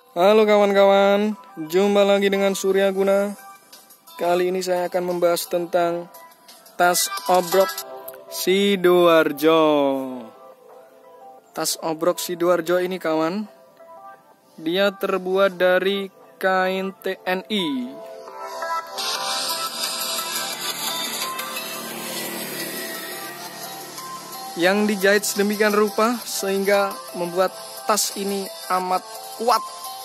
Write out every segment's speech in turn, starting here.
Halo kawan-kawan, jumpa lagi dengan Surya Guna. Kali ini saya akan membahas tentang tas obrok Sidoarjo. Tas obrok Sidoarjo ini kawan, dia terbuat dari kain TNI. Yang dijahit sedemikian rupa sehingga membuat tas ini amat kuat.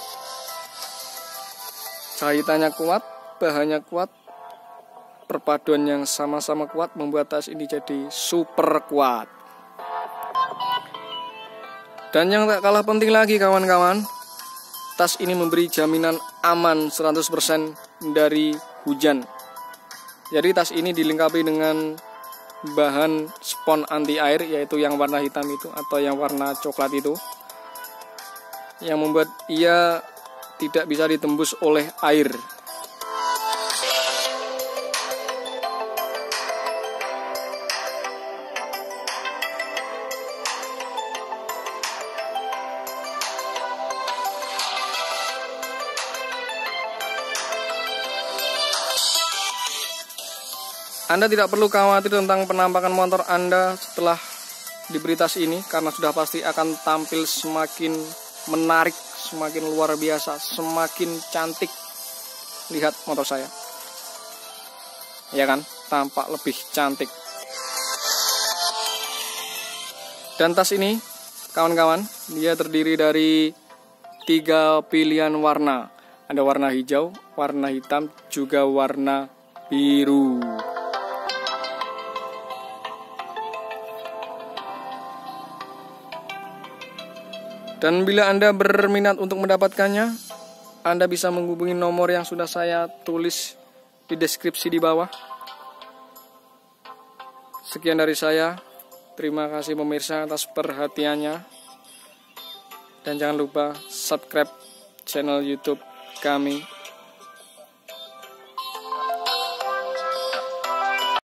Jahitannya kuat, bahannya kuat, perpaduan yang sama-sama kuat membuat tas ini jadi super kuat. Dan yang tak kalah penting lagi kawan-kawan, tas ini memberi jaminan aman 100% dari hujan. Jadi tas ini dilengkapi dengan bahan spons anti air, yaitu yang warna hitam itu atau yang warna coklat itu, yang membuat ia tidak bisa ditembus oleh air. Anda tidak perlu khawatir tentang penampakan motor Anda setelah diberi tas ini, karena sudah pasti akan tampil semakin menarik, semakin luar biasa, semakin cantik. Lihat motor saya, ya kan, tampak lebih cantik. Dan tas ini kawan-kawan, dia terdiri dari 3 pilihan warna. Ada warna hijau, warna hitam, juga warna biru. Dan bila Anda berminat untuk mendapatkannya, Anda bisa menghubungi nomor yang sudah saya tulis di deskripsi di bawah. Sekian dari saya. Terima kasih pemirsa atas perhatiannya. Dan jangan lupa subscribe channel YouTube kami.